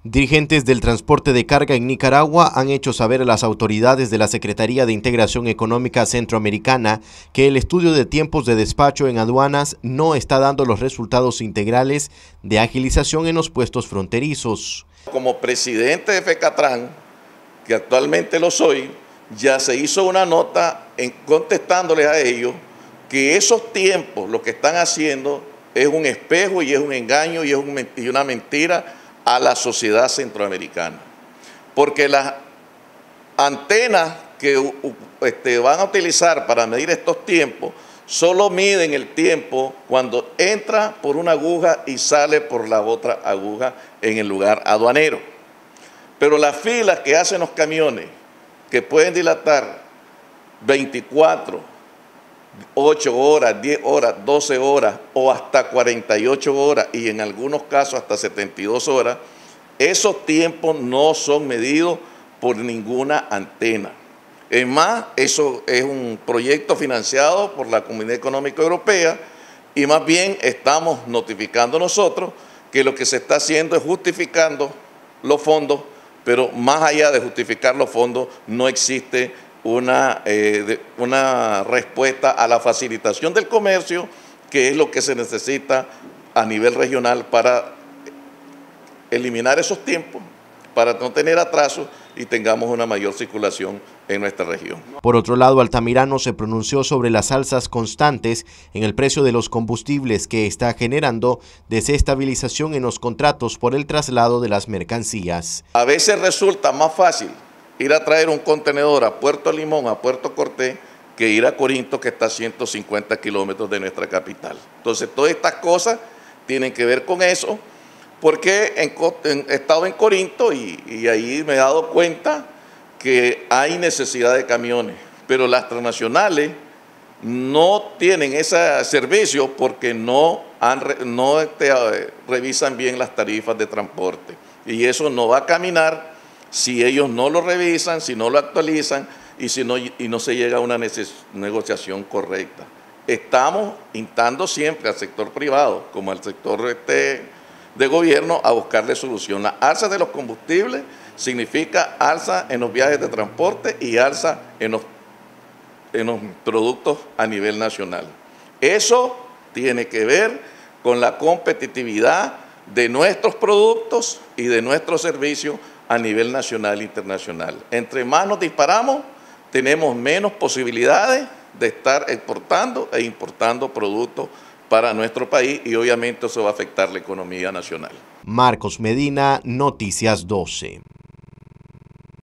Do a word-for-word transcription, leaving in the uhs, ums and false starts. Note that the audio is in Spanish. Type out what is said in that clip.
Dirigentes del transporte de carga en Nicaragua han hecho saber a las autoridades de la Secretaría de Integración Económica Centroamericana que el estudio de tiempos de despacho en aduanas no está dando los resultados integrales de agilización en los puestos fronterizos. Como presidente de FECATRAN, que actualmente lo soy, ya se hizo una nota en contestándoles a ellos que esos tiempos lo que están haciendo es un espejo y es un engaño y es un, y una mentira a la sociedad centroamericana. Porque las antenas que este, van a utilizar para medir estos tiempos solo miden el tiempo cuando entra por una aguja y sale por la otra aguja en el lugar aduanero. Pero las filas que hacen los camiones, que pueden dilatar veinticuatro, ocho horas, diez horas, doce horas o hasta cuarenta y ocho horas y en algunos casos hasta setenta y dos horas, esos tiempos no son medidos por ninguna antena. Es más, eso es un proyecto financiado por la Comunidad Económica Europea y más bien estamos notificando nosotros que lo que se está haciendo es justificando los fondos, pero más allá de justificar los fondos no existe Una, eh, de, una respuesta a la facilitación del comercio, que es lo que se necesita a nivel regional para eliminar esos tiempos, para no tener atrasos y tengamos una mayor circulación en nuestra región. Por otro lado, Altamirano se pronunció sobre las alzas constantes en el precio de los combustibles que está generando desestabilización en los contratos por el traslado de las mercancías. A veces resulta más fácil ir a traer un contenedor a Puerto Limón, a Puerto Cortés, que ir a Corinto, que está a ciento cincuenta kilómetros de nuestra capital. Entonces, todas estas cosas tienen que ver con eso, porque en, en, he estado en Corinto y, y ahí me he dado cuenta que hay necesidad de camiones, pero las transnacionales no tienen ese servicio porque no, han, no te, revisan bien las tarifas de transporte. Y eso no va a caminar si ellos no lo revisan, si no lo actualizan y, si no, y no se llega a una negociación correcta. Estamos instando siempre al sector privado, como al sector este, de gobierno, a buscarle solución. La alza de los combustibles significa alza en los viajes de transporte y alza en los, en los productos a nivel nacional. Eso tiene que ver con la competitividad de nuestros productos y de nuestros servicios a nivel nacional e internacional. Entre más nos disparamos, tenemos menos posibilidades de estar exportando e importando productos para nuestro país y obviamente eso va a afectar la economía nacional. Marcos Medina, Noticias doce.